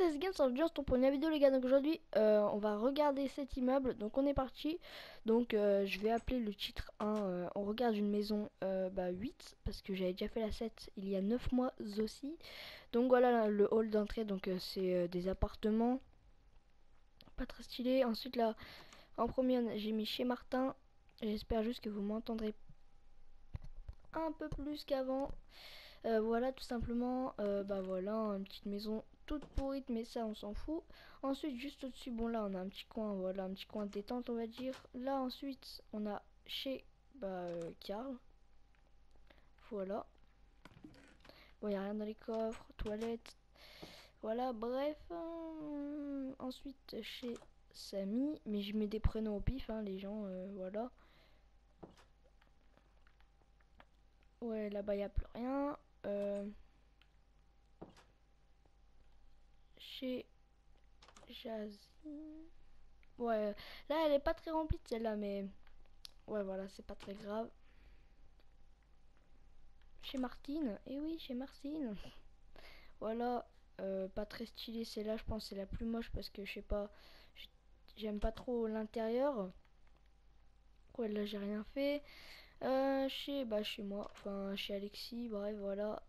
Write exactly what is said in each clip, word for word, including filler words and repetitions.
c'est Games Just pour une vidéo les gars. Donc aujourd'hui euh, on va regarder cet immeuble. Donc on est parti. Donc euh, je vais appeler le titre un euh, on regarde une maison euh, bah, huit. Parce que j'avais déjà fait la sept il y a neuf mois aussi. Donc voilà le hall d'entrée. Donc euh, c'est euh, des appartements pas très stylés. Ensuite là en premier j'ai mis chez Martin. J'espère juste que vous m'entendrez un peu plus qu'avant. Euh, voilà tout simplement, euh, bah voilà, une petite maison toute pourrite, mais ça on s'en fout. Ensuite juste au-dessus, bon là on a un petit coin, voilà, un petit coin de détente on va dire. Là ensuite on a chez bah euh, Karl, voilà. Bon il n'y a rien dans les coffres, toilettes, voilà, bref. euh, ensuite chez Samy, mais je mets des prénoms au pif, hein, les gens, euh, voilà. Ouais là-bas il n'y a plus rien. Euh, chez Jazzy. Ouais, là elle est pas très remplie de celle-là, mais ouais, voilà, c'est pas très grave. Chez Martine, et eh oui, chez Martine. Voilà, euh, pas très stylée celle-là, je pense que c'est la plus moche parce que je sais pas, j'aime pas trop l'intérieur. Ouais, là j'ai rien fait. Euh, chez, bah, chez moi, enfin chez Alexis, bref, voilà.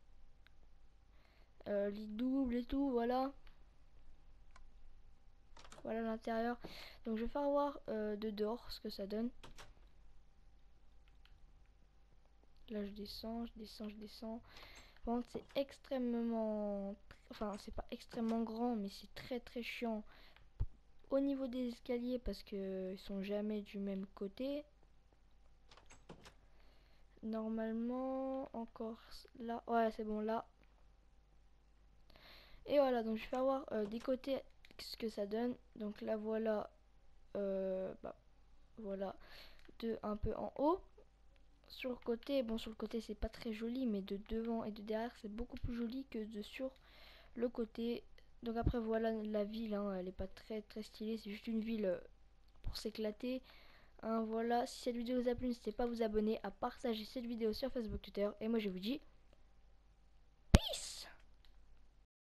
Euh, lit double et tout, voilà. Voilà l'intérieur. Donc je vais faire voir euh, de dehors ce que ça donne. Là je descends, je descends, je descends. Par contre c'est extrêmement... Enfin c'est pas extrêmement grand, mais c'est très très chiant au niveau des escaliers parce que ils sont jamais du même côté. Normalement encore là. Ouais c'est bon là. Et voilà, donc je vais faire voir euh, des côtés ce que ça donne. Donc là voilà. Euh, bah voilà. De un peu en haut. Sur le côté, bon sur le côté c'est pas très joli, mais de devant et de derrière c'est beaucoup plus joli que de sur le côté. Donc après voilà la ville, hein, elle est pas très très stylée, c'est juste une ville euh, pour s'éclater. Hein, voilà, si cette vidéo vous a plu, n'hésitez pas à vous abonner, à partager cette vidéo sur Facebook, Twitter. Et moi je vous dis